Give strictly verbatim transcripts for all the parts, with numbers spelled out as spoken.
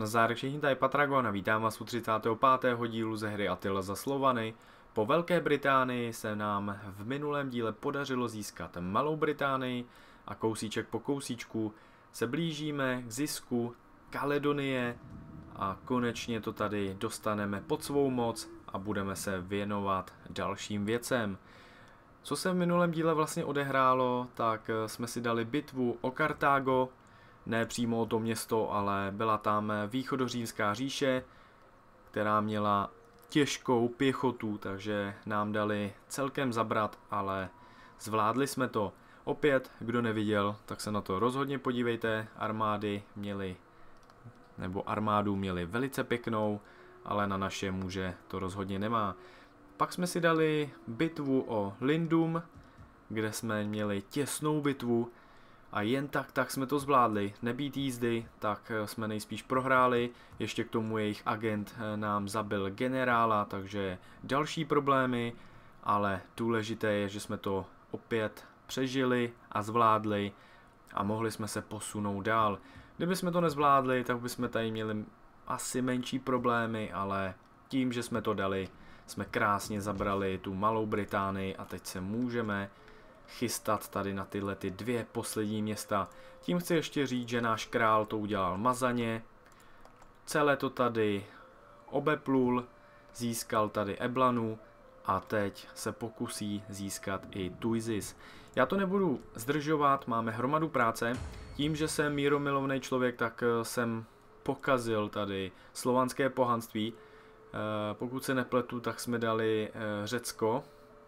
Nazdar všichni, tady Patragon a vítám vás u třicátého pátého dílu ze hry Attila za Slovany. Po Velké Británii se nám v minulém díle podařilo získat Malou Británii a kousíček po kousíčku se blížíme k zisku Kaledonie a konečně to tady dostaneme pod svou moc a budeme se věnovat dalším věcem. Co se v minulém díle vlastně odehrálo, tak jsme si dali bitvu o Kartágo, ne přímo o to město, ale byla tam východořímská říše, která měla těžkou pěchotu, takže nám dali celkem zabrat, ale zvládli jsme to. Opět, kdo neviděl, tak se na to rozhodně podívejte, armády měly, nebo armádu měli velice pěknou, ale na naše muže to rozhodně nemá. Pak jsme si dali bitvu o Lindum, kde jsme měli těsnou bitvu a jen tak tak jsme to zvládli. Nebýt jízdy, tak jsme nejspíš prohráli, ještě k tomu jejich agent nám zabil generála, takže další problémy, ale důležité je, že jsme to opět přežili a zvládli a mohli jsme se posunout dál. Kdyby jsme to nezvládli, tak bychom tady měli asi menší problémy, ale tím, že jsme to dali, jsme krásně zabrali tu Malou Británii a teď se můžeme chystat tady na tyhle ty dvě poslední města. Tím chci ještě říct, že náš král to udělal mazaně, celé to tady obeplul, získal tady Eblanu a teď se pokusí získat i Tuizis. Já to nebudu zdržovat, máme hromadu práce. Tím, že jsem míromilovný člověk, tak jsem pokazil tady slovanské pohanství. Pokud se nepletu, tak jsme dali Řecko.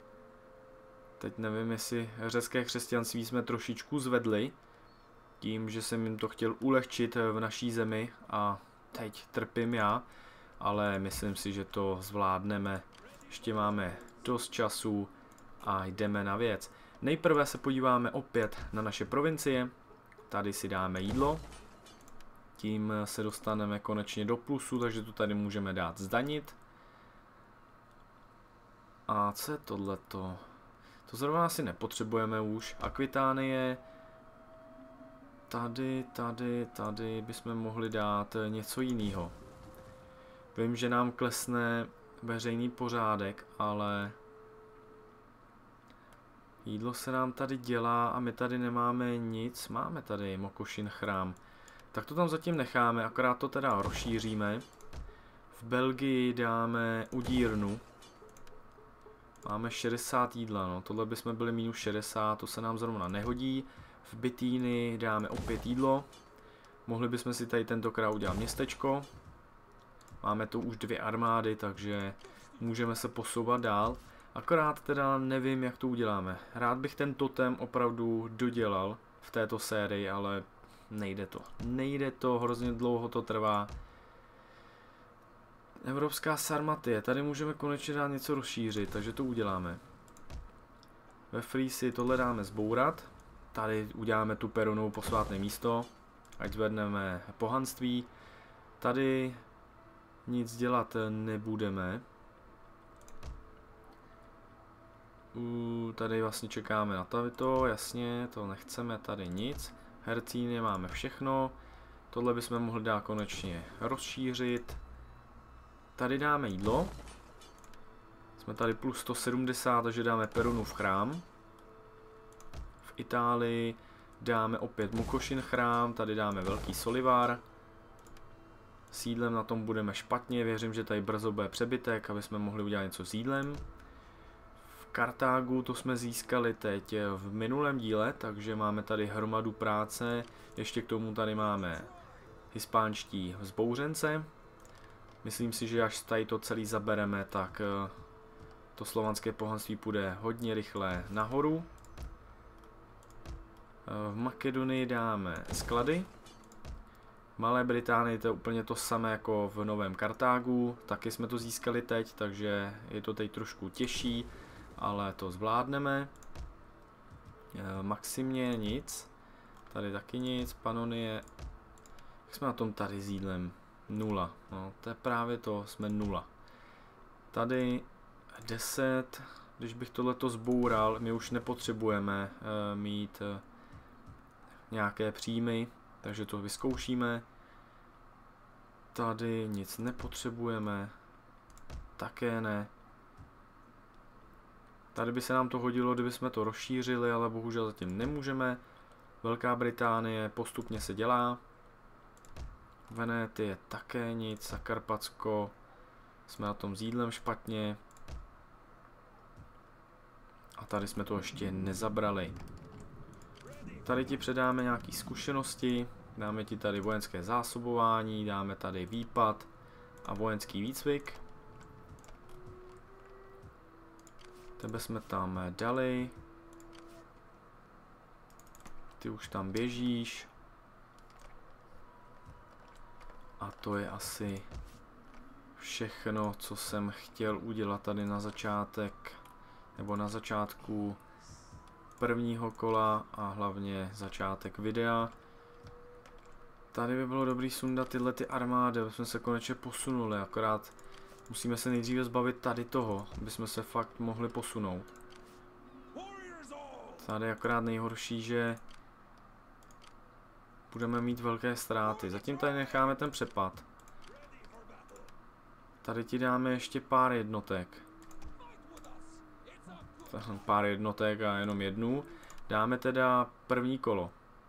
Teď nevím, jestli řecké křesťanství jsme trošičku zvedli. Tím, že jsem jim to chtěl ulehčit v naší zemi a teď trpím já. Ale myslím si, že to zvládneme. Ještě máme dost času a jdeme na věc. Nejprve se podíváme opět na naše provincie. Tady si dáme jídlo. Tím se dostaneme konečně do plusu, takže to tady můžeme dát zdanit. A co je tohleto? To zrovna asi nepotřebujeme už. Akvitánie. Tady, tady, tady bychom mohli dát něco jiného. Vím, že nám klesne veřejný pořádek, ale jídlo se nám tady dělá a my tady nemáme nic. Máme tady Mokošin chrám. Tak to tam zatím necháme, akorát to teda rozšíříme. V Belgii dáme udírnu. Máme šedesát jídla, no tohle bychom byli minus šedesát, to se nám zrovna nehodí. V Bitýni dáme opět jídlo. Mohli bychom si tady tentokrát udělat městečko. Máme tu už dvě armády, takže můžeme se posouvat dál. Akorát teda nevím, jak to uděláme. Rád bych ten totem opravdu dodělal v této sérii, ale nejde to. Nejde to, hrozně dlouho to trvá. Evropská Sarmatie, tady můžeme konečně dát něco rozšířit, takže to uděláme. Ve Frýsi tohle dáme zbourat. Tady uděláme tu perunou posvátné místo, ať zvedneme pohanství. Tady nic dělat nebudeme. U, tady vlastně čekáme na to, jasně, to nechceme, tady nic. Hercíny máme všechno. Tohle bychom mohli dát konečně rozšířit. Tady dáme jídlo. Jsme tady plus sto sedmdesát, takže dáme Perunův chrám. V Itálii dáme opět Mokošin chrám, tady dáme Velký Solivar. S jídlem na tom budeme špatně, věřím, že tady brzo bude přebytek, aby jsme mohli udělat něco s jídlem. V Kartágu to jsme získali teď v minulém díle, takže máme tady hromadu práce. Ještě k tomu tady máme hispánští vzbouřence. Myslím si, že až tady to celý zabereme, tak to slovanské pohanství půjde hodně rychle nahoru. V Makedonii dáme sklady. V Malé Británii to je úplně to samé jako v Novém Kartágu. Taky jsme to získali teď, takže je to teď trošku těžší, ale to zvládneme. Maximě nic. Tady taky nic. Panonie. Jak jsme na tom tady s jídlem? Nula. No, to je právě to, jsme nula. Tady deset. Když bych tohleto zboural, my už nepotřebujeme uh, mít uh, nějaké příjmy, takže to vyzkoušíme. Tady nic nepotřebujeme. Také ne. Tady by se nám to hodilo, kdyby jsme to rozšířili, ale bohužel zatím nemůžeme. Velká Británie postupně se dělá. Venetie také nic. Zakarpatsko. Jsme na tom s jídlem špatně. A tady jsme to ještě nezabrali. Tady ti předáme nějaké zkušenosti. Dáme ti tady vojenské zásobování. Dáme tady výpad a vojenský výcvik. Tebe jsme tam dali. Ty už tam běžíš. A to je asi všechno, co jsem chtěl udělat tady na začátek, nebo na začátku prvního kola a hlavně začátek videa. Tady by bylo dobrý sundat tyhle ty armády, aby jsme se konečně posunuli, akorát musíme se nejdříve zbavit tady toho, aby jsme se fakt mohli posunout. Tady je akorát nejhorší, že budeme mít velké ztráty. Zatím tady necháme ten přepad. Tady ti dáme ještě pár jednotek. Pár jednotek a jenom jednu. Dáme teda první kolo.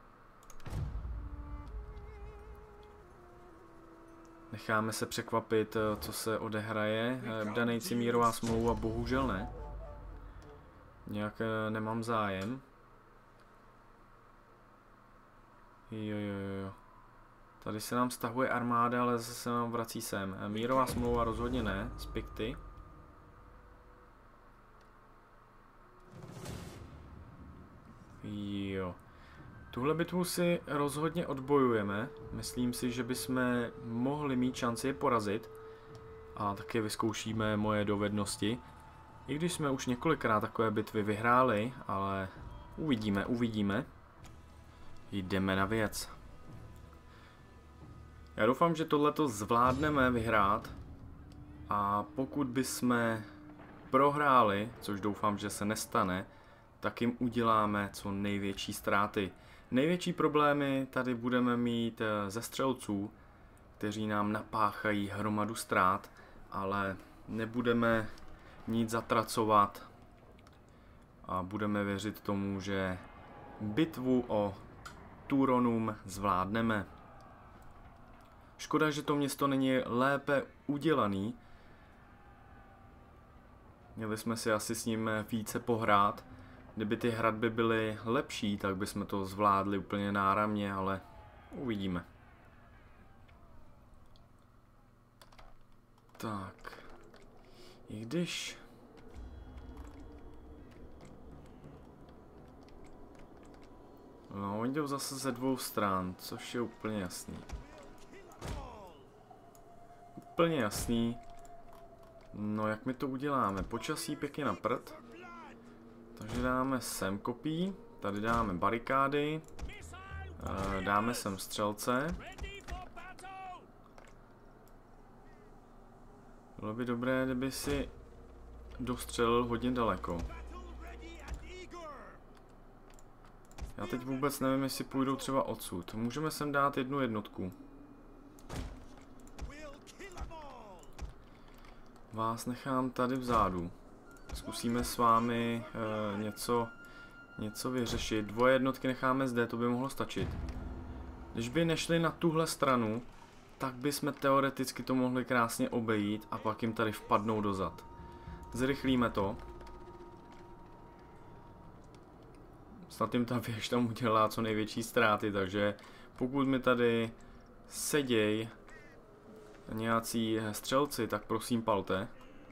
Necháme se překvapit, co se odehraje. Danejci mírová smlouva, bohužel ne. Nějak nemám zájem. Jo, jo, jo. Tady se nám stahuje armáda, ale zase se nám vrací sem. Mírová smlouva rozhodně ne, z Pikty. Jo. Tuhle bitvu si rozhodně odbojujeme. Myslím si, že bychom mohli mít šanci je porazit. A taky vyzkoušíme moje dovednosti. I když jsme už několikrát takové bitvy vyhráli, ale uvidíme, uvidíme. Jdeme na věc. Já doufám, že tohleto zvládneme vyhrát. A pokud bychom prohráli, což doufám, že se nestane, tak jim uděláme co největší ztráty. Největší problémy tady budeme mít ze střelců, kteří nám napáchají hromadu ztrát, ale nebudeme nic zatracovat a budeme věřit tomu, že bitvu o Turonum zvládneme. Škoda, že to město není lépe udělaný. Měli jsme si asi s ním více pohrát. Kdyby ty hradby byly lepší, tak bychom to zvládli úplně náramně, ale uvidíme. Tak. I když... No, oni jdou zase ze dvou stran, což je úplně jasný. Úplně jasný. No, jak my to uděláme? Počasí pěkně na prd. Takže dáme sem kopí, tady dáme barikády, dáme sem střelce. Bylo by dobré, kdyby si dostřelil hodně daleko. Já teď vůbec nevím, jestli půjdou třeba odsud. Můžeme sem dát jednu jednotku. Vás nechám tady vzadu. Zkusíme s vámi e, něco, něco vyřešit. Dvoje jednotky necháme zde, to by mohlo stačit. Když by nešli na tuhle stranu, tak bychom teoreticky to mohli krásně obejít a pak jim tady vpadnou dozad. Zrychlíme to. Snad jim ta věž tam udělá co největší ztráty, takže pokud mi tady seděj nějací střelci, tak prosím palte.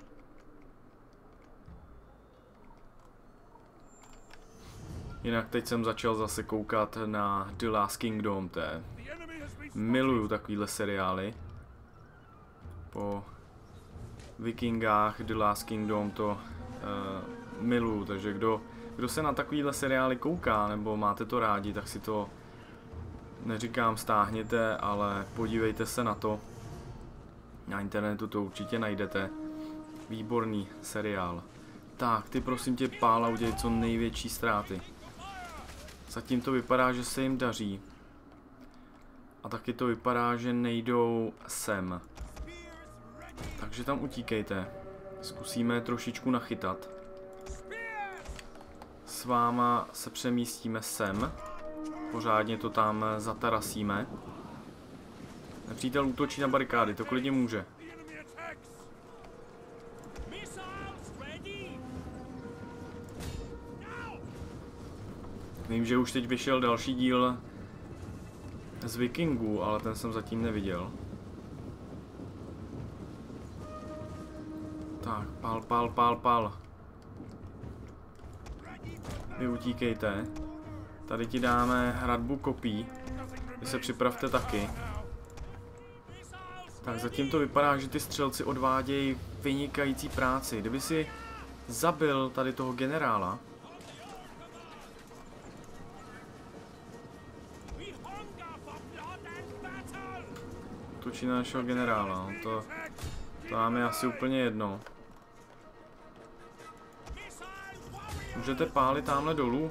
Jinak teď jsem začal zase koukat na The Last Kingdom, té. Miluju takovýhle seriály. Po Vikingách The Last Kingdom to uh, miluju, takže kdo, kdo se na takovýhle seriály kouká, nebo máte to rádi, tak si to, neříkám stáhněte, ale podívejte se na to. Na internetu to určitě najdete. Výborný seriál. Tak, ty prosím tě, Pála, udělej co největší ztráty. Zatím to vypadá, že se jim daří. A taky to vypadá, že nejdou sem. Takže tam utíkejte. Zkusíme trošičku nachytat. S váma se přemístíme sem. Pořádně to tam zatarasíme. Nepřítel útočí na barikády, to klidně může. Vím, že už teď vyšel další díl z Vikingů, ale ten jsem zatím neviděl. Tak, pál, pál, pál, pál. Vy utíkejte. Tady ti dáme hradbu kopí. Vy se připravte taky. Tak zatím to vypadá, že ty střelci odvádějí vynikající práci. Kdyby si zabil tady toho generála, útočí na našeho generála, no to, to nám je asi úplně jedno. Můžete pálit tamhle dolů.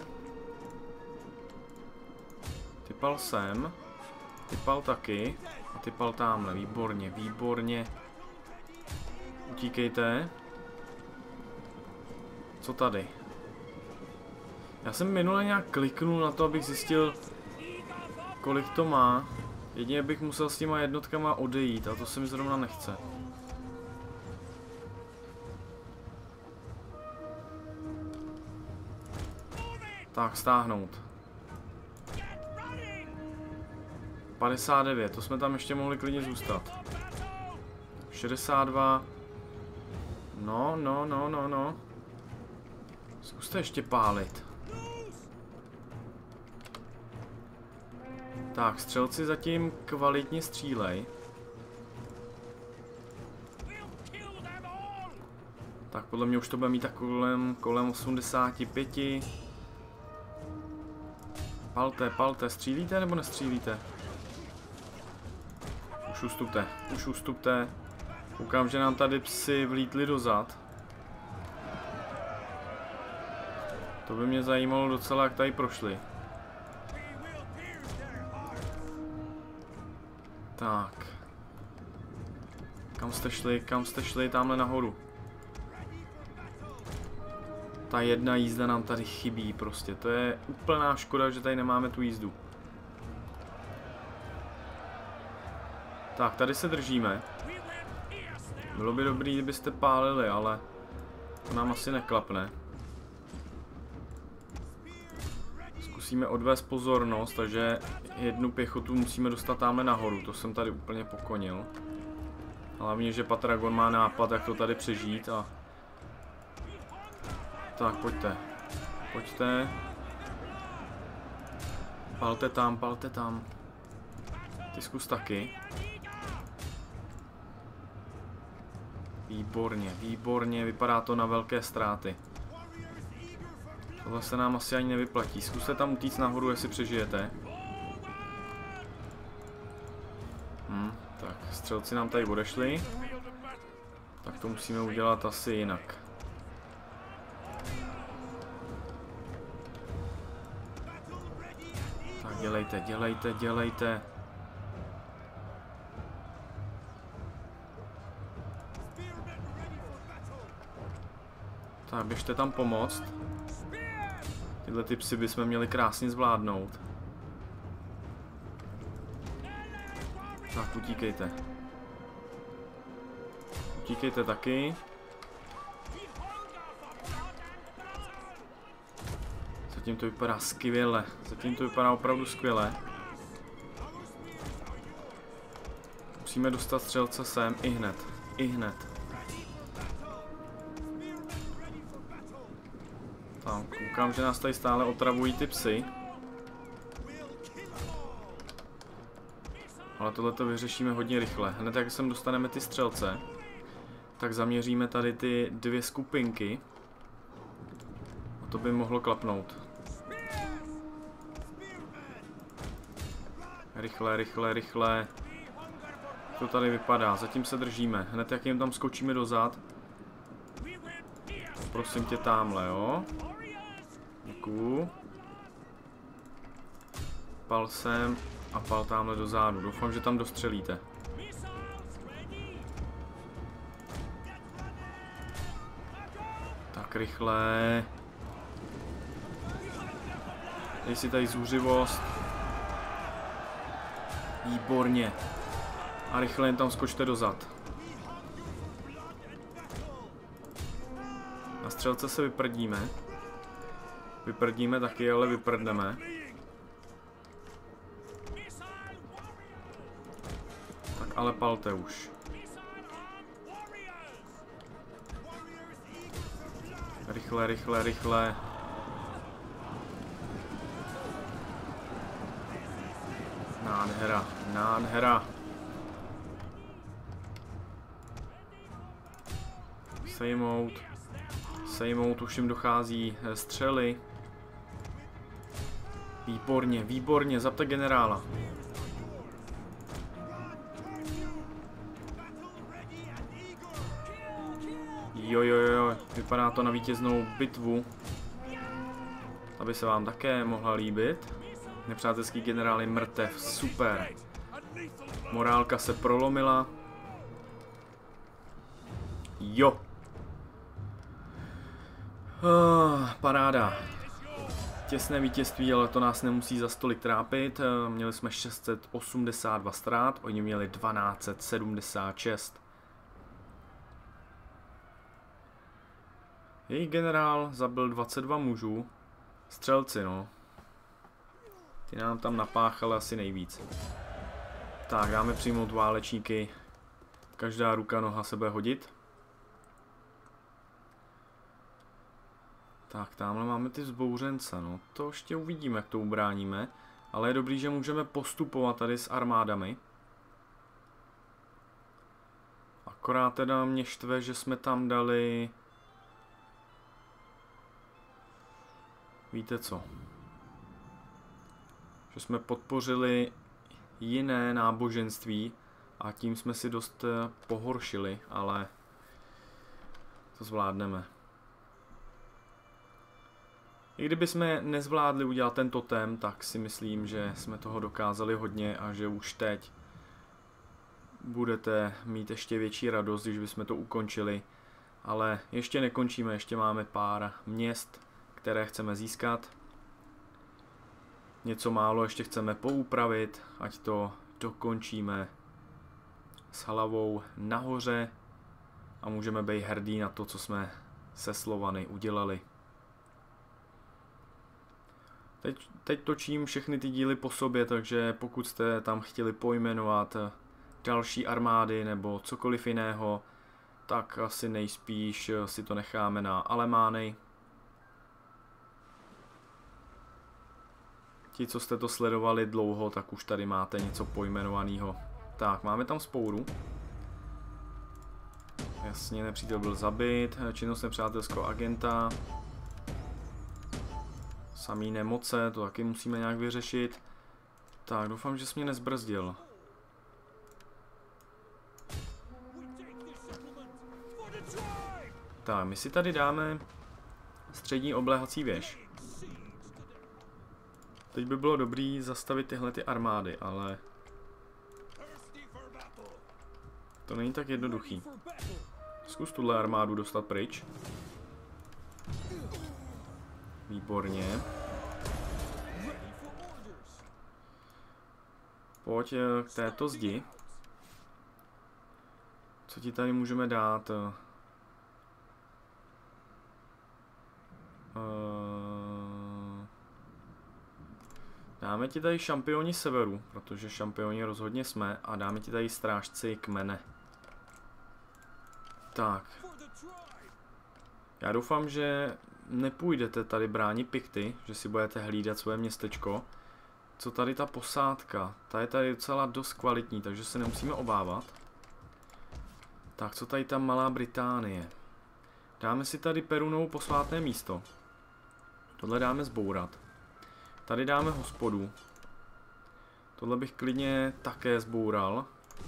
Typal sem. Typal taky. A typal tamhle. Výborně, výborně. Utíkejte. Co tady? Já jsem minule nějak kliknul na to, abych zjistil, kolik to má. Jedině bych musel s těma jednotkama odejít a to se mi zrovna nechce. Tak, stáhnout. padesát devět, to jsme tam ještě mohli klidně zůstat. šedesát dva. No, no, no, no, no. Zkuste ještě pálit. Tak, střelci zatím kvalitně střílej. Tak podle mě už to bude mít tak kolem, kolem osmdesát pět. Palte, palte, střílíte nebo nestřílíte? Už ustupte, už ustupte. Koukám, že nám tady psi vlítli dozad. To by mě zajímalo docela, jak tady prošli. Tak. Kam jste šli, kam jste šli, tamhle nahoru. Ta jedna jízda nám tady chybí prostě, to je úplná škoda, že tady nemáme tu jízdu. Tak, tady se držíme. Bylo by dobrý, kdybyste pálili, ale to nám asi neklapne. Zkusíme odvést pozornost, takže jednu pěchotu musíme dostat tamhle nahoru, to jsem tady úplně pokonil. Hlavně, že Patragon má nápad, jak to tady přežít a... Tak, pojďte. Pojďte. Palte tam, palte tam. Ty zkus taky. Výborně, výborně, vypadá to na velké ztráty. Tohle se nám asi ani nevyplatí. Zkuste tam utíct nahoru, jestli přežijete. Hm, tak, střelci nám tady odešli. Tak to musíme udělat asi jinak. Tak, dělejte, dělejte, dělejte. Tak, běžte tam pomoct. Tyhle ty psy bychom měli krásně zvládnout. Tak, utíkejte. Utíkejte taky. Zatím to vypadá skvěle. Zatím to vypadá opravdu skvěle. Musíme dostat střelce sem i hned. I hned. Tak, koukám, že nás tady stále otravují ty psy. Ale tohle to vyřešíme hodně rychle. Hned jak sem dostaneme ty střelce, tak zaměříme tady ty dvě skupinky. A to by mohlo klapnout. Rychle, rychle, rychle. To tady vypadá. Zatím se držíme. Hned jak jim tam skočíme dozad. Prosím tě támhle, jo. Děkuju. Pal sem. a pal tamhle dozadu. Doufám, že tam dostřelíte. Tak rychle. Dej si tady zuřivost. Výborně. A rychle jen tam skočte dozad. Na střelce se vyprdíme. Vyprdíme taky, ale vyprdneme. Tak ale palte už. Rychle, rychle, rychle. Nádhera, nádhera. Sejmout. Sejmout, už jim dochází střely. Výborně, výborně, zapte generála. Jo, jo, jo, vypadá to na vítěznou bitvu. Aby se vám také mohla líbit. Nepřátelský generál je mrtev, super. Morálka se prolomila. Jo. Oh, paráda. Těsné vítězství, ale to nás nemusí za stolik trápit. Měli jsme šest set osmdesát dva ztrát, oni měli dvanáct set sedmdesát šest. Jejich generál zabil dvacet dva mužů. Střelci, no. Ty nám tam napáchali asi nejvíc. Tak, dáme přijmout válečníky. Každá ruka, noha se bude hodit. Tak, tamhle máme ty vzbouřence, no. To ještě uvidíme, jak to ubráníme. Ale je dobrý, že můžeme postupovat tady s armádami. Akorát teda mě štve, že jsme tam dali... Víte co? Že jsme podpořili jiné náboženství a tím jsme si dost pohoršili, ale to zvládneme. I kdyby jsme nezvládli udělat ten totem, tak si myslím, že jsme toho dokázali hodně a že už teď budete mít ještě větší radost, když bychom to ukončili. Ale ještě nekončíme, ještě máme pár měst, které chceme získat. Něco málo ještě chceme poupravit, ať to dokončíme s hlavou nahoře a můžeme být hrdí na to, co jsme se Slovany udělali. Teď, teď točím všechny ty díly po sobě, takže pokud jste tam chtěli pojmenovat další armády nebo cokoliv jiného, tak asi nejspíš si to necháme na Alemány. Ti, co jste to sledovali dlouho, tak už tady máte něco pojmenovaného. Tak, máme tam spouru. Jasně, nepřítel byl zabit. Činnost nepřátelského agenta. Samý nemoce, to taky musíme nějak vyřešit. Tak, doufám, že jsi mě nezbrzdil. Tak, my si tady dáme střední obléhací věž. Teď by bylo dobrý zastavit tyhle ty armády, ale to není tak jednoduchý. Zkus tuhle armádu dostat pryč. Výborně. Pojď k této zdi. Co ti tady můžeme dát? Uh, dáme ti tady šampioni severu, protože šampioni rozhodně jsme, a dáme ti tady strážci kmene. Tak. Já doufám, že nepůjdete tady bránit Pikty, že si budete hlídat svoje městečko. Co tady ta posádka? Ta je tady docela dost kvalitní, takže se nemusíme obávat. Tak, co tady ta Malá Británie? Dáme si tady Perunovo posvátné místo. Tohle dáme zbourat. Tady dáme hospodu. Tohle bych klidně také zboural.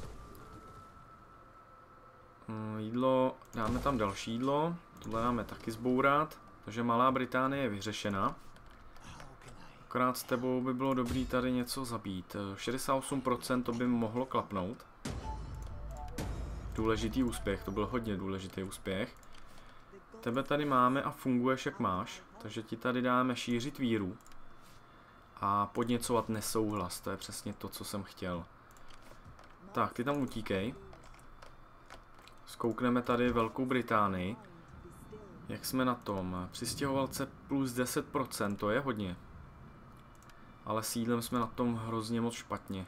Jídlo, dáme tam další jídlo. Tohle dáme taky zbourat. Takže Malá Británie je vyřešena. Akorát s tebou by bylo dobrý tady něco zabít. šedesát osm procent to by mohlo klapnout. Důležitý úspěch, to byl hodně důležitý úspěch. Tebe tady máme a funguješ jak máš, takže ti tady dáme šířit víru. A podněcovat nesouhlas, to je přesně to, co jsem chtěl. Tak, ty tam utíkej. Zkoukneme tady Velkou Británii. Jak jsme na tom? Přistěhovalce plus deset procent, to je hodně. Ale s jídlem jsme na tom hrozně moc špatně.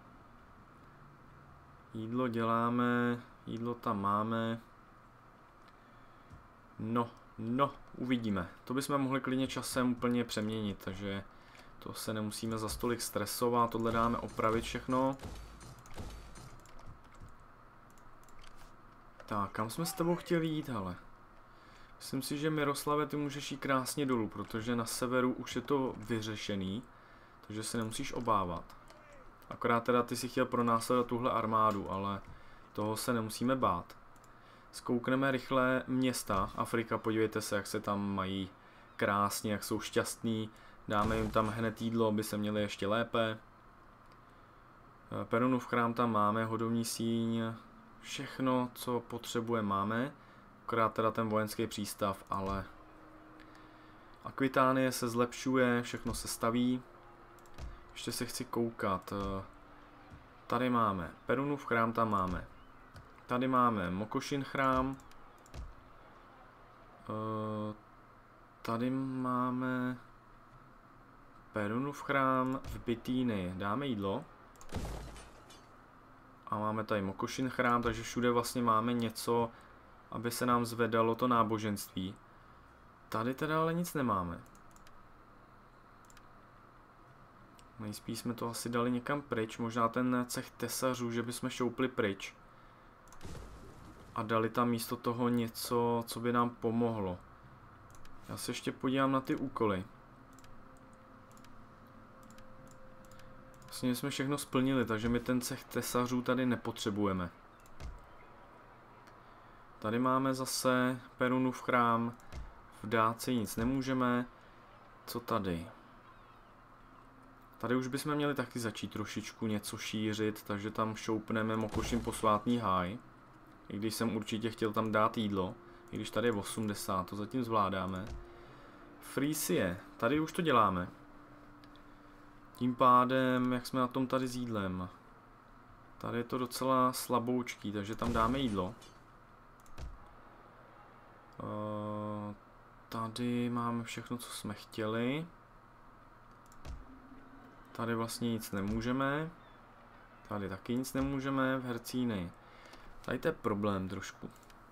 Jídlo děláme, jídlo tam máme. No, no, uvidíme. To bychom mohli klidně časem úplně přeměnit, takže to se nemusíme za stolik stresovat, tohle dáme opravit všechno. Tak, kam jsme s tebou chtěli jít, hele? Myslím si, že Miroslave, ty můžeš jít krásně dolů, protože na severu už je to vyřešený, takže se nemusíš obávat. Akorát teda ty si chtěl pronásledovat tuhle armádu, ale toho se nemusíme bát. Zkoukneme rychle města Afrika, podívejte se, jak se tam mají krásně, jak jsou šťastní. Dáme jim tam hned jídlo, aby se měli ještě lépe. Perunův chrám tam máme, hodovní síň, všechno, co potřebuje máme. Akorát teda ten vojenský přístav, ale Akvitánie se zlepšuje, všechno se staví. Ještě se chci koukat. Tady máme Perunův chrám, tam máme. Tady máme Mokošin chrám. Tady máme Perunův chrám v Bitýny. Dáme jídlo. A máme tady Mokošin chrám, takže všude vlastně máme něco, aby se nám zvedalo to náboženství. Tady teda ale nic nemáme. Nejspíš jsme to asi dali někam pryč, možná ten cech tesařů, že bychom šoupli pryč. A dali tam místo toho něco, co by nám pomohlo. Já se ještě podívám na ty úkoly. Vlastně jsme všechno splnili, takže my ten cech tesařů tady nepotřebujeme. Tady máme zase Perunův chrám. V Dáci nic nemůžeme. Co tady? Tady už bychom měli taky začít trošičku něco šířit, takže tam šoupneme Mokošin posvátný háj. I když jsem určitě chtěl tam dát jídlo, i když tady je osmdesát, to zatím zvládáme. Frýsie, tady už to děláme. Tím pádem, jak jsme na tom tady s jídlem. Tady je to docela slaboučký, takže tam dáme jídlo. Uh, tady máme všechno, co jsme chtěli. Tady vlastně nic nemůžeme. Tady taky nic nemůžeme, v Hercíny. Tady to je problém trošku.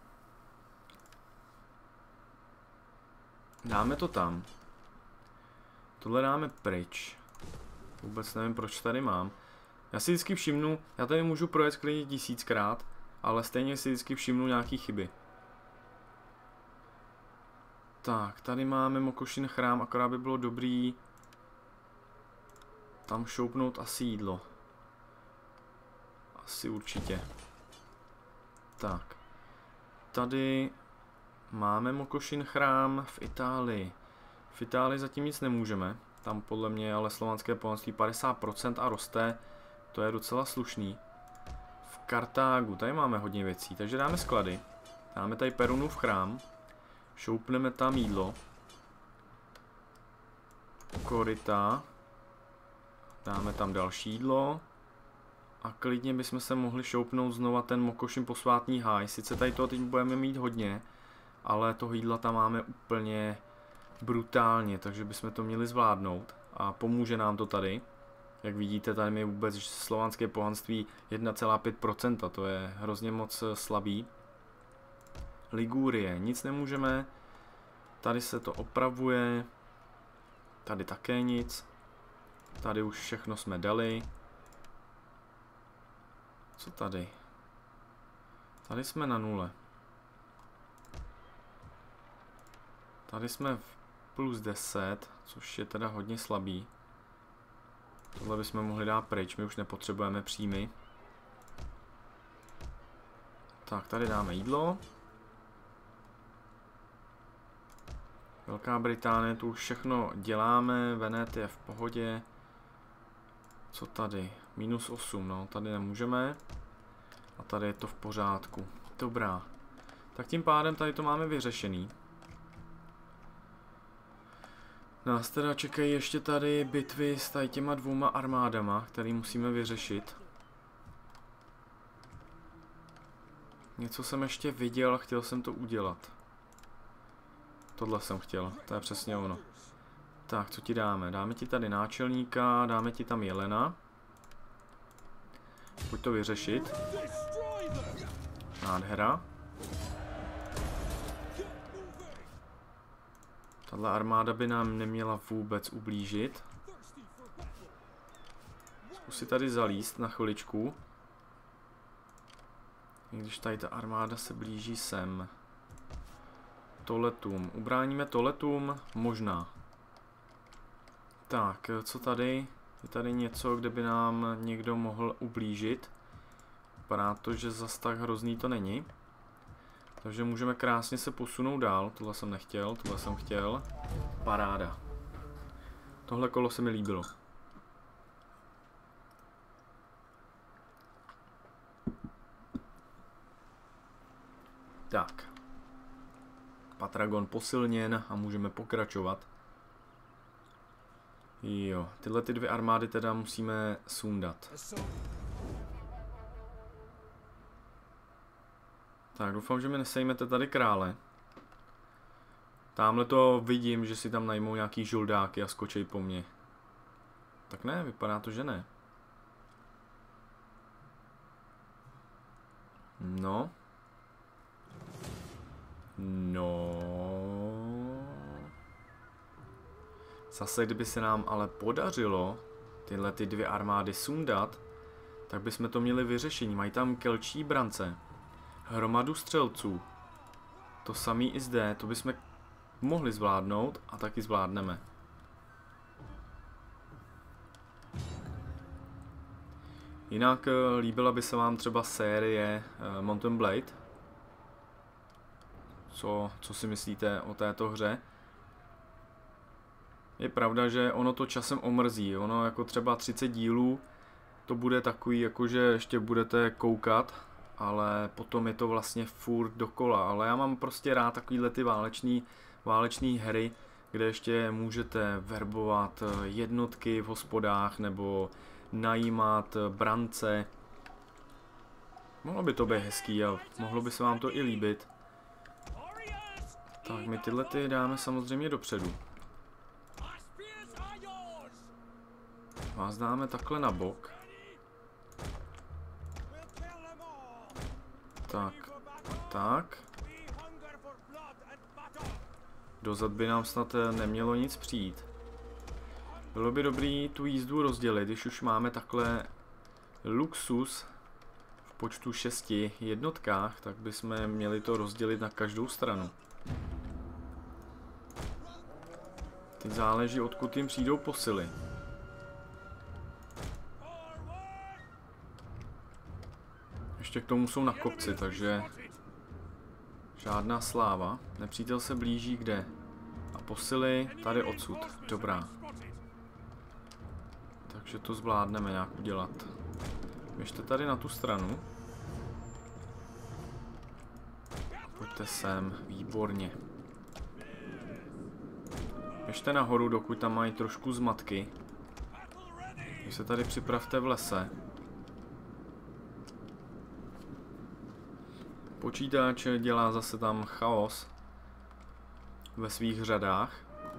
Dáme to tam. Tohle dáme pryč. Vůbec nevím, proč tady mám. Já si vždycky všimnu, já tady můžu projet klidně tisíckrát, ale stejně si vždycky všimnu nějaký chyby. Tak, tady máme Mokošin chrám, akorát by bylo dobrý tam šoupnout asi jídlo. Asi určitě. Tak. Tady máme Mokošin chrám v Itálii. V Itálii zatím nic nemůžeme. Tam podle mě ale slovanské pohanství padesát procent a roste. To je docela slušný. V Kartágu, tady máme hodně věcí, takže dáme sklady. Dáme tady Perunův chrám. Šoupneme tam jídlo. Koryta. Dáme tam další jídlo. A klidně bychom se mohli šoupnout znova ten Mokošin posvátný háj. Sice tady toho teď budeme mít hodně, ale toho jídla tam máme úplně brutálně, takže bychom to měli zvládnout. A pomůže nám to tady. Jak vidíte, tady je vůbec slovanské pohanství jedna celá pět procenta, to je hrozně moc slabý. Ligurie, nic nemůžeme. Tady se to opravuje. Tady také nic. Tady už všechno jsme dali. Co tady? Tady jsme na nule. Tady jsme v plus deset, což je teda hodně slabý. Tohle bychom mohli dát pryč, my už nepotřebujeme příjmy. Tak, tady dáme jídlo. Velká Británie, tu už všechno děláme, Venet je v pohodě. Co tady? minus osm, no, tady nemůžeme. A tady je to v pořádku. Dobrá. Tak tím pádem tady to máme vyřešený. Nás teda čekají ještě tady bitvy s tady těma dvouma armádama, které musíme vyřešit. Něco jsem ještě viděl a chtěl jsem to udělat. Tohle jsem chtěl, to je přesně ono. Tak, co ti dáme? Dáme ti tady náčelníka, dáme ti tam Jelena. Pojď to vyřešit. Nádhera. Tahle armáda by nám neměla vůbec ublížit. Zkus si tady zalíst na chviličku. I když tady ta armáda se blíží sem. Toletům. Ubráníme toletům? Možná. Tak, co tady? Je tady něco, kde by nám někdo mohl ublížit. Vypadá to, že zas tak hrozný to není. Takže můžeme krásně se posunout dál. Tohle jsem nechtěl, tohle jsem chtěl. Paráda. Tohle kolo se mi líbilo. Tak. Patragon posilněn a můžeme pokračovat. Jo, tyhle ty dvě armády teda musíme sundat. Tak, doufám, že mi nesejmete tady krále. Támhle to vidím, že si tam najmou nějaký žoldáky a skočej po mně. Tak ne, vypadá to, že ne. No. No. Zase, kdyby se nám ale podařilo tyhle ty dvě armády sundat, tak bychom to měli vyřešení. Mají tam kelčí brance. Hromadu střelců. To samý i zde, to bychom mohli zvládnout a taky zvládneme. Jinak líbila by se vám třeba série Mount and Blade. Co, co si myslíte o této hře? Je pravda, že ono to časem omrzí. Ono jako třeba třicet dílů, to bude takový, jakože ještě budete koukat, ale potom je to vlastně furt dokola. Ale já mám prostě rád takovýhle ty válečný, válečný hry, kde ještě můžete verbovat jednotky v hospodách nebo najímat brance. Mohlo by to být hezký a mohlo by se vám to i líbit. Tak my tyhle ty dáme samozřejmě dopředu. Vás dáme takhle na bok. Tak, tak. Dozad by nám snad nemělo nic přijít. Bylo by dobrý tu jízdu rozdělit, když už máme takhle luxus v počtu šesti jednotkách, tak bychom měli to rozdělit na každou stranu. Teď záleží, odkud jim přijdou posily. Ještě k tomu jsou na kopci, takže žádná sláva. Nepřítel se blíží kde? A posily tady odsud. Dobrá. Takže to zvládneme nějak udělat. Běžte tady na tu stranu. Pojďte sem, výborně. Běžte nahoru, dokud tam mají trošku zmatky. Vy se tady připravte v lese. Počítač dělá zase tam chaos ve svých řadách.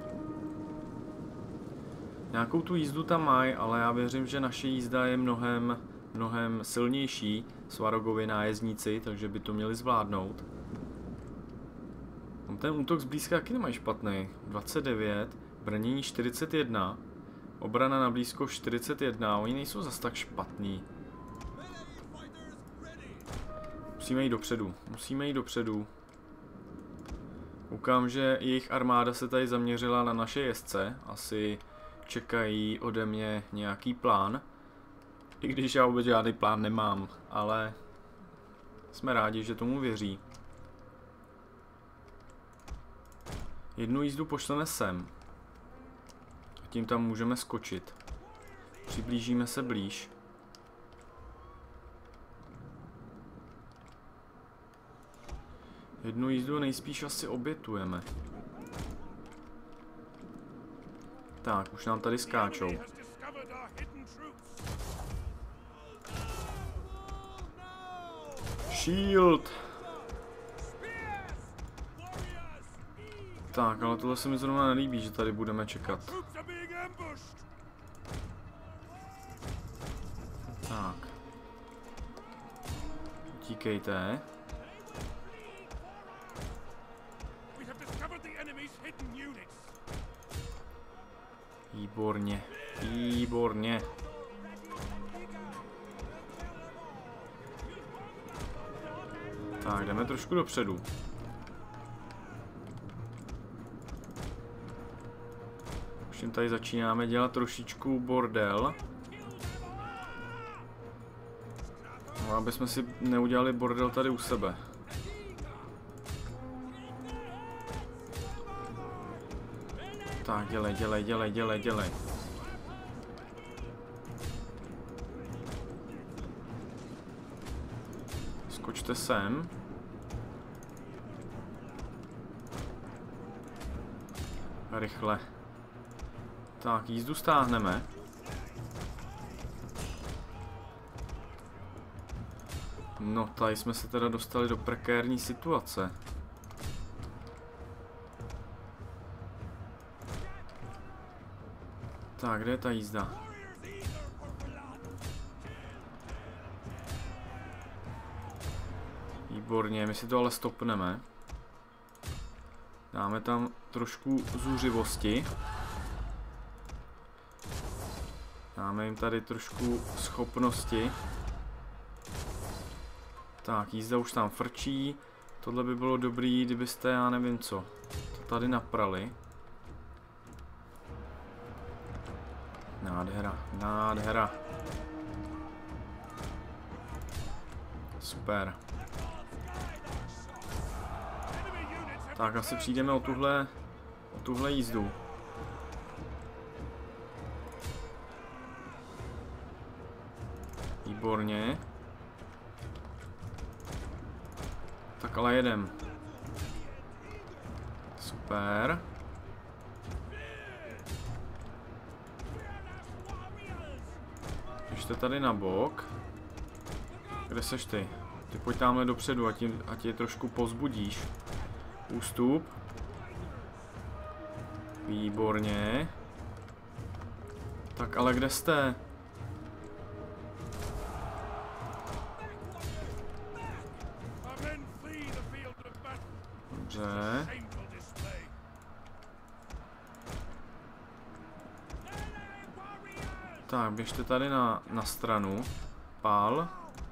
Nějakou tu jízdu tam mají, ale já věřím, že naše jízda je mnohem, mnohem silnější. Svarogovi nájezdníci, takže by to měli zvládnout. Ten útok zblízka taky nemají špatný. dvacet devět, brnění čtyřicet jedna, obrana na blízko čtyřicet jedna, oni nejsou zas tak špatný. Musíme jít dopředu, musíme jít dopředu. Koukám, že jejich armáda se tady zaměřila na naše jezdce, asi čekají ode mě nějaký plán. I když já vůbec žádný plán nemám, ale jsme rádi, že tomu věří. Jednu jízdu pošleme sem. A tím tam můžeme skočit. Přiblížíme se blíž. Jednu jízdu nejspíš asi obětujeme. Tak, už nám tady skáčou. Shield! Tak, ale tohle se mi zrovna nelíbí, že tady budeme čekat. Tak. Utíkejte. Výborně, výborně. Tak, jdeme trošku dopředu. Už jim tady začínáme dělat trošičku bordel. No, aby jsme si neudělali bordel tady u sebe. Tak, dělej, dělej, dělej, dělej, dělej. Skočte sem. Rychle. Tak, jízdu stáhneme. No, tady jsme se teda dostali do prekérní situace. Tak, kde je ta jízda? Výborně, my si to ale stopneme. Dáme tam trošku zuřivosti. Dáme jim tady trošku schopnosti. Tak, jízda už tam frčí. Tohle by bylo dobrý, kdybyste, já nevím co, to tady naprali. Nádhera, nádhera. Super. Tak asi přijdeme o tuhle, o tuhle jízdu. Výborně. Tak ale jedem. Super. Ještě tady na bok. Kde seš ty? Ty pojď tamhle dopředu, ať, jim, ať je trošku pozbudíš. Ústup. Výborně. Tak ale kde jste? Dobře. Tak, běžte tady na, na stranu. Pál.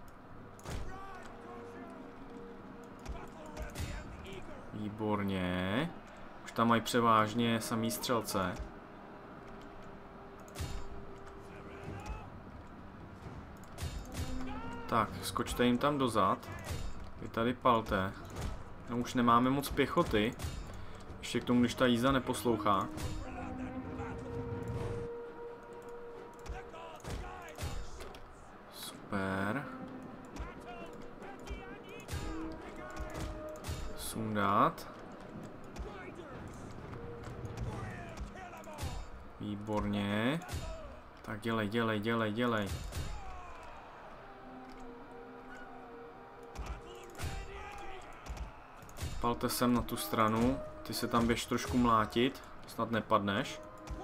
Výborně. Už tam mají převážně samý střelce. Tak, skočte jim tam dozad. Vy tady palte. No už nemáme moc pěchoty. Ještě k tomu, když ta jízda neposlouchá. Super. Sundat. Výborně. Tak dělej, dělej, dělej, dělej. Palte sem na tu stranu. Ty se tam běž trošku mlátit. Snad nepadneš.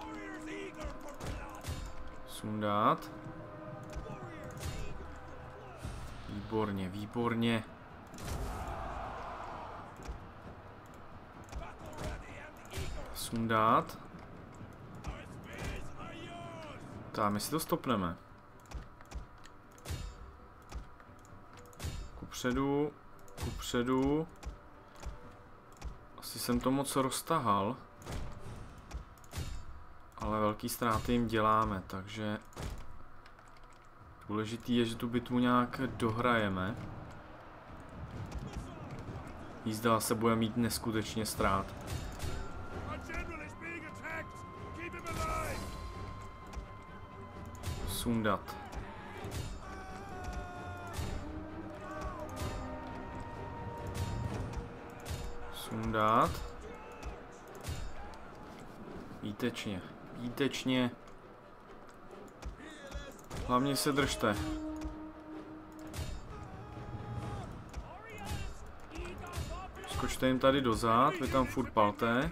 Sundat. Výborně, výborně. Sundat. Tak, my si to stopneme. Kupředu, kupředu. Asi jsem to moc roztahal. Ale velký ztráty jim děláme, takže důležitý je, že tu bitvu nějak dohrajeme. Jízda se bude mít neskutečně ztrát. sundat. Sundat. Výtečně, výtečně. Hlavně se držte. Skočte jim tady dozad, vy tam furt palte.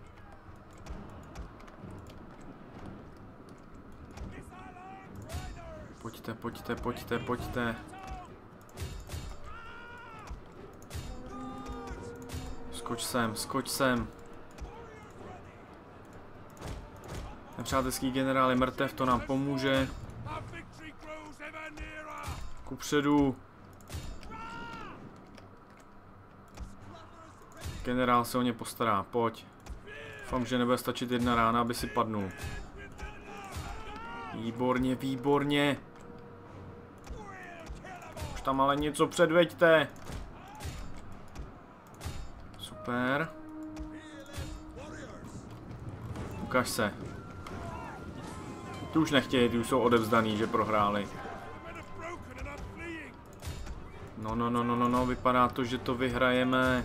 Pojďte, pojďte, pojďte, pojďte. Skoč sem, skoč sem. Nepřátelský generál je mrtev, to nám pomůže. Kupředu. Generál se o ně postará, pojď. Doufám, že nebude stačit jedna rána, aby si padnul. Výborně, výborně. Už tam ale něco předveďte. Super. Ukaž se. Ty už nechtějí, ty už jsou odevzdaný, že prohráli. No, no, no, no, no, no, vypadá to, že to vyhrajeme.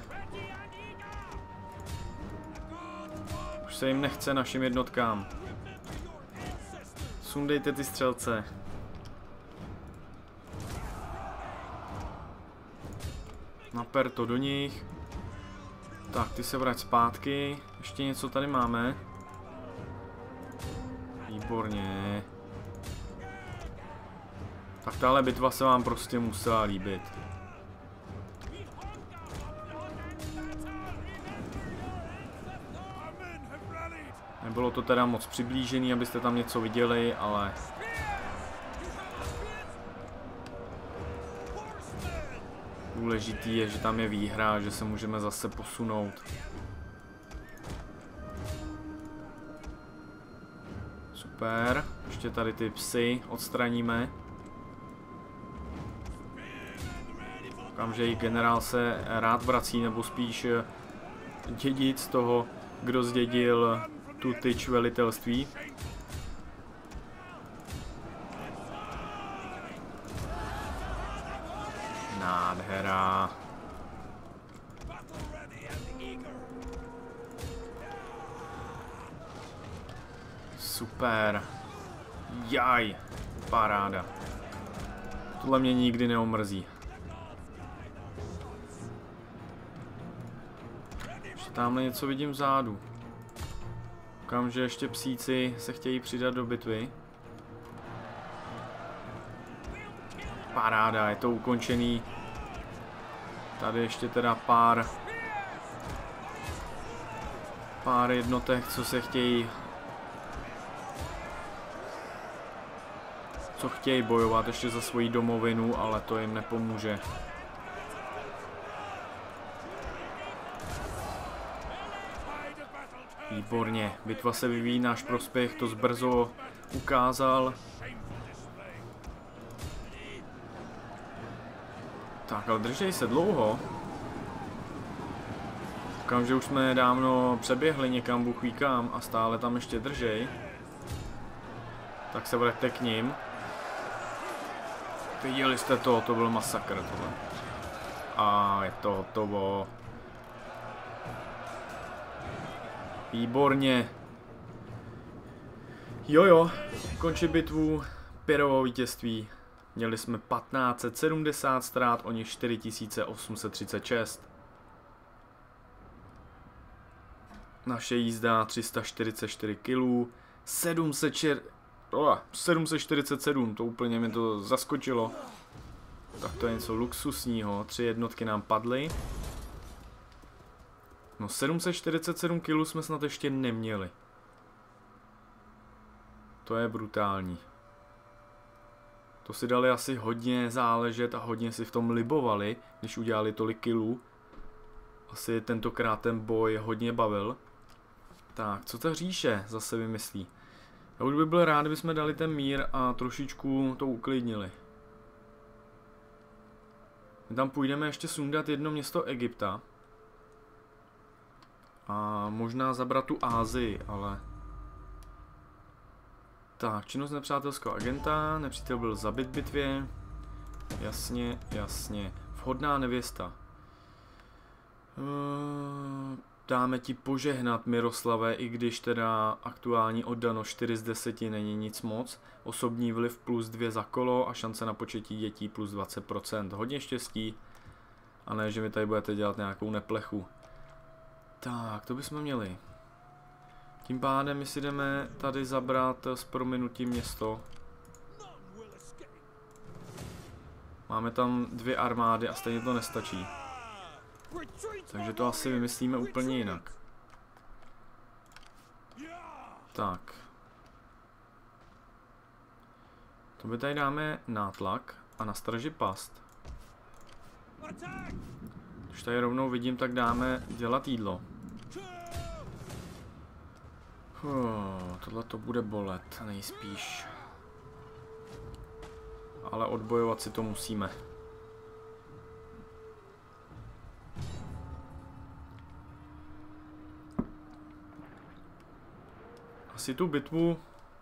Už se jim nechce našim jednotkám. Sundejte ty střelce. Naper to do nich. Tak, ty se vrať zpátky. Ještě něco tady máme. Výborně. Tak tahle bitva se vám prostě musela líbit. Nebylo to teda moc přiblížený, abyste tam něco viděli, ale... Důležitý je, že tam je výhra, že se můžeme zase posunout. Super, ještě tady ty psy odstraníme. Koukám, že i generál se rád vrací, nebo spíš dědic toho, kdo zdědil tu tyč velitelství. Nádhera. Super. Jaj. Paráda. Tohle mě nikdy neomrzí. Ještě tamhle něco vidím vzadu. Koukám, že ještě psíci se chtějí přidat do bitvy. Paráda, je to ukončený. Tady ještě teda pár pár jednotek, co se chtějí co chtějí bojovat ještě za svoji domovinu, ale to jim nepomůže. Výborně, bitva se vyvíjí náš prospěch, to zbrzo ukázal. Tak, ale držej se dlouho. Koukám, že už jsme dávno přeběhli někam, Bůh ví kam, a stále tam ještě držej. Tak se vraťte k ním. Viděli jste to, to byl masakr tohle. A je to hotovo. Výborně. Jojo, končí bitvu, Pyrrhovo vítězství. Měli jsme patnáct set sedmdesát ztrát, oni čtyři tisíce osm set třicet šest. Naše jízda tři sta čtyřicet čtyři kilogramů, sedm set čtyřicet sedm, to úplně mě to zaskočilo. Tak to je něco luxusního, tři jednotky nám padly. No sedm set čtyřicet sedm kilogramů jsme snad ještě neměli. To je brutální. To si dali asi hodně záležet a hodně si v tom libovali, když udělali tolik kilů. Asi tentokrát ten boj hodně bavil. Tak, co ta říše zase vymyslí? Já už bych byl rád, kdybychom dali ten mír a trošičku to uklidnili. My tam půjdeme ještě sundat jedno město Egypta. A možná zabrat tu Ázii, ale... Tak, činnost nepřátelského agenta, nepřítel byl zabit v bitvě. Jasně, jasně. Vhodná nevěsta. Dáme ti požehnat, Miroslave, i když teda aktuální oddanost čtyři z deseti není nic moc. Osobní vliv plus dvě za kolo a šance na početí dětí plus dvacet procent. Hodně štěstí. A ne, že mi tady budete dělat nějakou neplechu. Tak, to bychom měli. Tím pádem my si jdeme tady zabrat s prominutím město. Máme tam dvě armády a stejně to nestačí. Takže to asi vymyslíme úplně jinak. Tak. To by tady dáme nátlak a na straži past. Když tady rovnou vidím, tak dáme dělat jídlo. Oh, tohle to bude bolet, nejspíš. Ale odbojovat si to musíme. Asi tu bitvu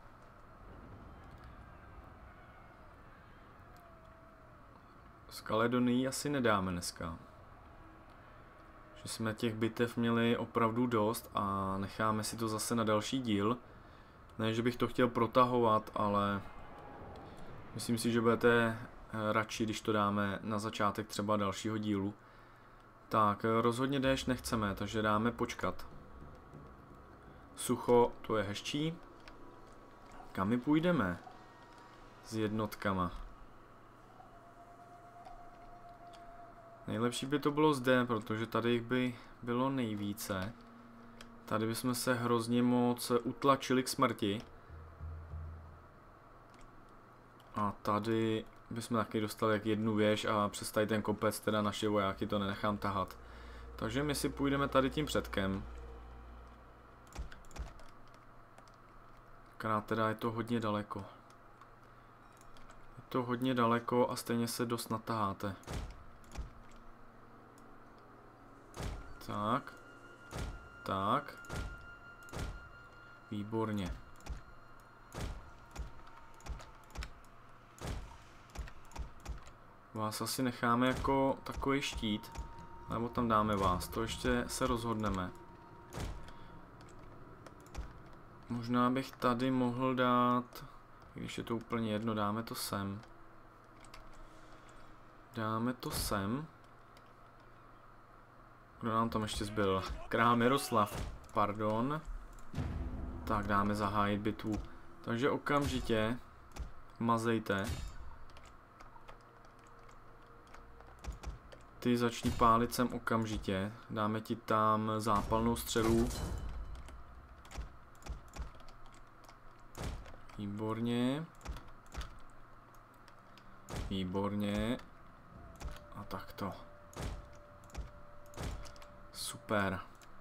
s Kaledonií asi nedáme dneska. Že jsme těch bitev měli opravdu dost a necháme si to zase na další díl. Ne, že bych to chtěl protahovat, ale myslím si, že budete radši, když to dáme na začátek třeba dalšího dílu. Tak, rozhodně déšť nechceme, takže dáme počkat. Sucho, to je hezčí. Kam my půjdeme? S jednotkama. Nejlepší by to bylo zde, protože tady jich by bylo nejvíce. Tady bychom se hrozně moc utlačili k smrti. A tady bychom taky dostali jak jednu věž a přes tady ten kopec teda naše vojáky to nenechám tahat. Takže my si půjdeme tady tím předkem. Akorát teda je to hodně daleko. Je to hodně daleko a stejně se dost nataháte. Tak. Tak. Výborně. Vás asi necháme jako takový štít. Nebo tam dáme vás. To ještě se rozhodneme. Možná bych tady mohl dát, když je to úplně jedno, dáme to sem. Dáme to sem. Kdo nám tam ještě zbyl? Král Miroslav, pardon. Tak dáme zahájit bitvu. Takže okamžitě mazejte. Ty začni pálit sem okamžitě. Dáme ti tam zápalnou střelu. Výborně. Výborně. A takto. Super.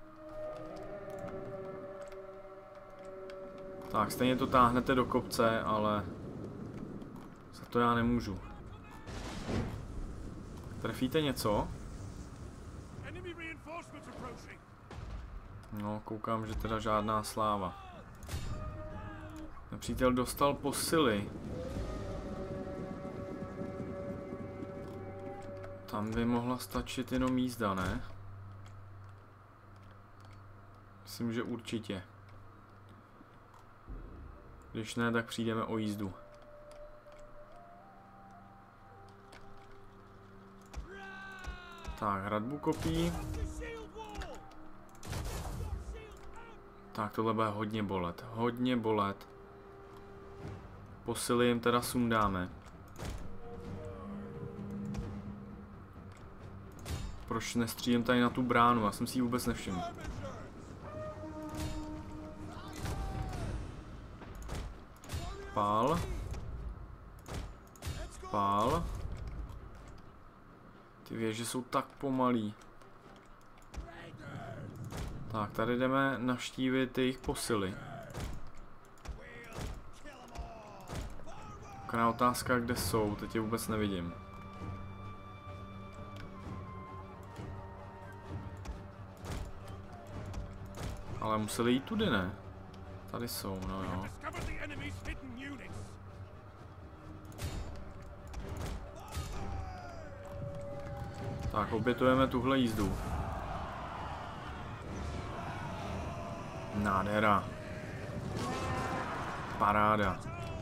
Tak, stejně to táhnete do kopce, ale za to já nemůžu. Trefíte něco? No, koukám, že teda žádná sláva. Nepřítel dostal posily. Tam by mohla stačit jenom jízda, ne? Myslím, že určitě. Když ne, tak přijdeme o jízdu. Tak, hradbu kopí. Tak, tohle bude hodně bolet. Hodně bolet. Posily jim teda sundáme. Proč nestřílím tady na tu bránu? Já jsem si ji vůbec nevšiml. Pál. Pál. Ty věže jsou tak pomalý. Tak, tady jdeme navštívit jejich posily. Taková otázka, kde jsou, teď je vůbec nevidím. Ale museli jít tudy, ne? Tady jsou, no jo. Tak, opětujeme tuhle jízdu. Nádhera. Paráda.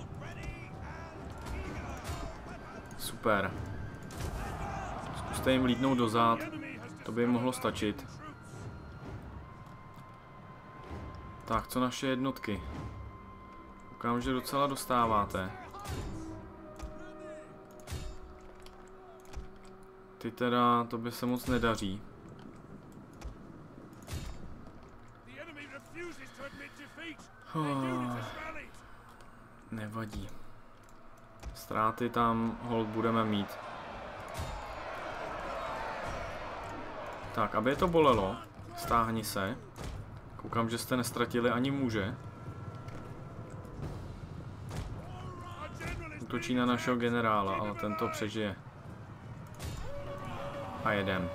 Super. Zkuste jim vlítnout dozad. To by jim mohlo stačit. Tak, co naše jednotky? Koukám, že docela dostáváte. Ty teda, to by se moc nedaří. Oh, nevadí. Ztráty tam hold budeme mít. Tak, aby je to bolelo, stáhni se. Koukám, že jste nestratili ani muže. Útočí na našeho generála, ale ten to přežije. A jedem.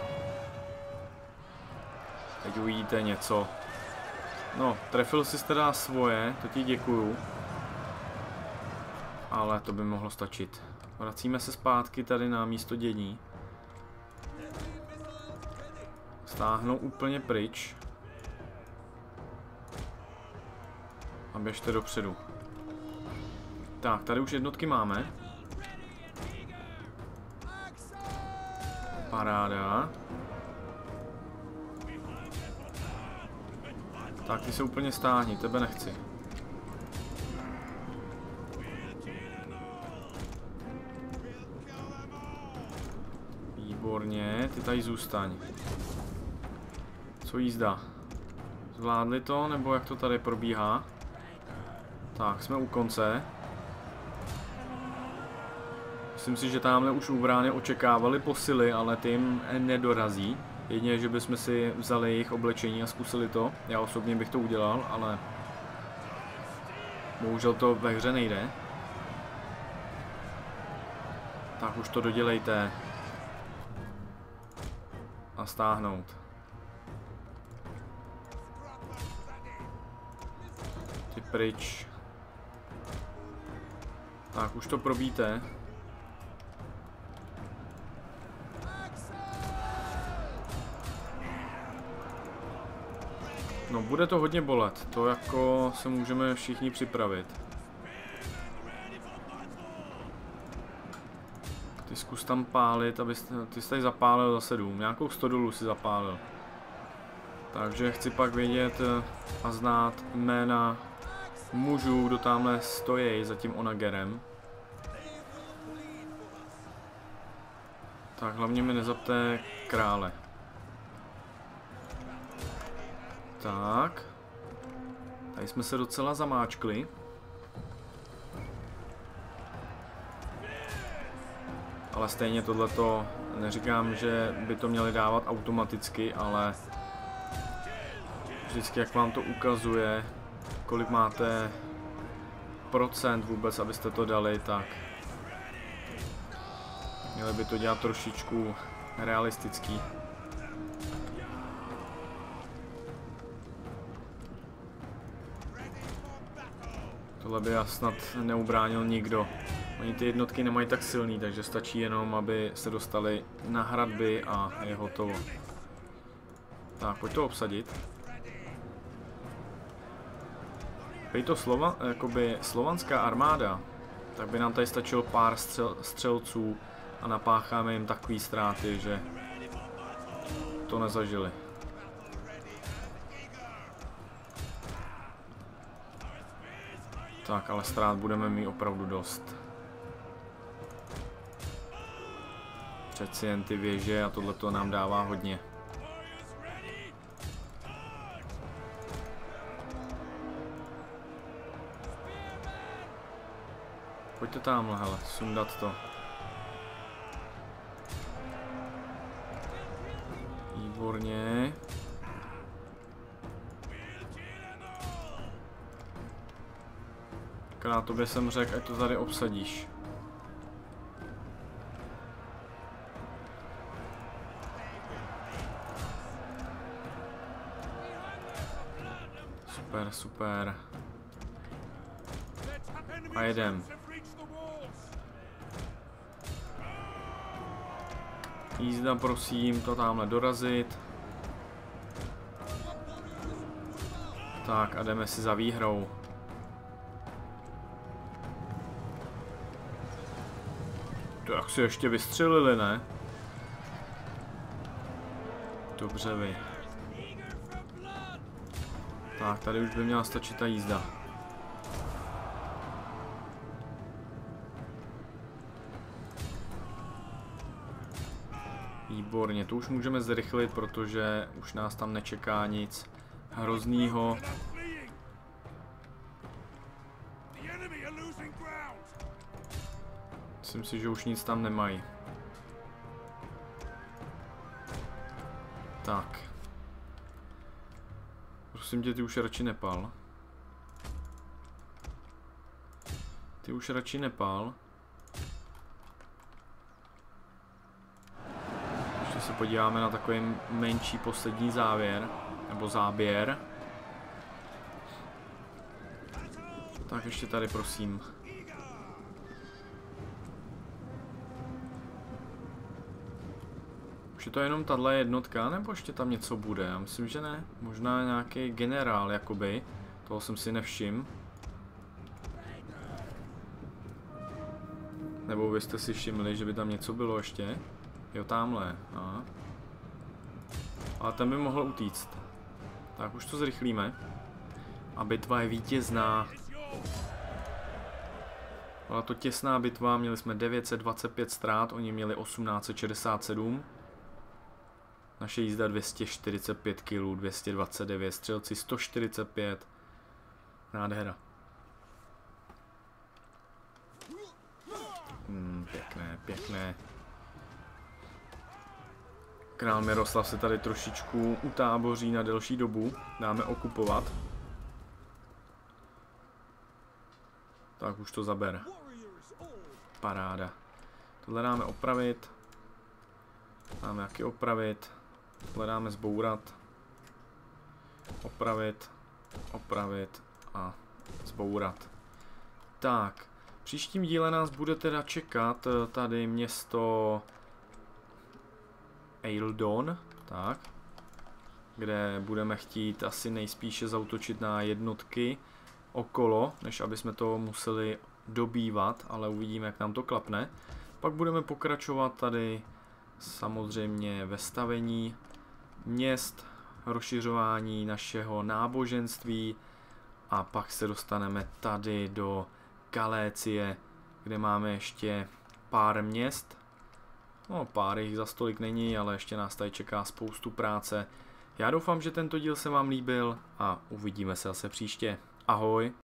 Teď uvidíte něco. No, trefil jsi teda svoje, to ti děkuju. Ale to by mohlo stačit. Vracíme se zpátky tady na místo dění. Stáhnou úplně pryč. A běžte dopředu. Tak, tady už jednotky máme. Paráda. Tak, ty se úplně stáhni, tebe nechci. Výborně, ty tady zůstaň. Co jízda? Zvládli to, nebo jak to tady probíhá? Tak, jsme u konce. Myslím si, že tamhle už u brány očekávali posily, ale ty jim nedorazí. Jedině, že bychom si vzali jejich oblečení a zkusili to. Já osobně bych to udělal, ale bohužel to ve hře nejde. Tak už to dodělejte. A stáhnout. Ty pryč. Tak už to probíte. No, bude to hodně bolet, to jako se můžeme všichni připravit. Ty zkus tam pálit, aby ty jsi tady zapálil zase dům, nějakou stodolu si zapálil. Takže chci pak vědět a znát jména mužů, kdo tamhle stojí za tím Onagerem. Tak hlavně mi nezapte krále. Tak. Tady jsme se docela zamáčkli. Ale stejně tohleto, neříkám, že by to měli dávat automaticky, ale vždycky jak vám to ukazuje, kolik máte procent vůbec, abyste to dali, tak měli by to dělat trošičku realistický. Tohle by já snad neubránil nikdo. Oni ty jednotky nemají tak silný, takže stačí jenom, aby se dostali na hradby a je hotovo. Tak, pojď to obsadit. Pej to slova, jakoby slovanská armáda, tak by nám tady stačilo pár střel, střelců a napácháme jim takový ztráty, že to nezažili. Tak, ale ztrát budeme mít opravdu dost. Přeci jen ty věže a tohleto nám dává hodně. Pojďte tamhle, hele, sundat to. Výborně. Krát tobě jsem řekl, ať to tady obsadíš. Super, super. A jedem. Jízda, prosím, to tamhle dorazit. Tak a jdeme si za výhrou. To jak si ještě vystřelili, ne? Dobře vy. Tak, tady už by měla stačit ta jízda. Výborně, to už můžeme zrychlit, protože už nás tam nečeká nic hroznýho. Myslím si, že už nic tam nemají. Tak. Prosím tě, ty už radši nepal. Ty už radši nepal. Ještě se podíváme na takový menší poslední závěr. Nebo záběr. Tak ještě tady, prosím. Už je to jenom tahle jednotka, nebo ještě tam něco bude? Já myslím, že ne. Možná nějaký generál, jakoby. Toho jsem si nevšiml. Nebo vy jste si všimli, že by tam něco bylo ještě? Jo, tamhle. Aha. Ale ten by mohl utíct. Tak, už to zrychlíme. A bitva je vítězná. Byla to těsná bitva, měli jsme devět set dvacet pět ztrát, oni měli osmnáct set šedesát sedm. Naše jízda dvě stě čtyřicet pět kilů, dvě stě dvacet devět, střelci sto čtyřicet pět. Nádhera. Hmm, pěkné, pěkné. Král Miroslav se tady trošičku utáboří na delší dobu. Dáme okupovat. Tak už to zaber. Paráda. Tohle dáme opravit. Dáme jaký opravit. Tohle dáme zbourat. Opravit. Opravit. A zbourat. Tak. V příštím díle nás bude teda čekat tady město Eildon. Tak. Kde budeme chtít asi nejspíše zaútočit na jednotky okolo, než aby jsme to museli dobývat, ale uvidíme, jak nám to klapne. Pak budeme pokračovat tady samozřejmě ve stavení měst, rozšiřování našeho náboženství a pak se dostaneme tady do Galécie, kde máme ještě pár měst. No, pár jich za stolik není, ale ještě nás tady čeká spoustu práce. Já doufám, že tento díl se vám líbil a uvidíme se zase příště. Ahoj!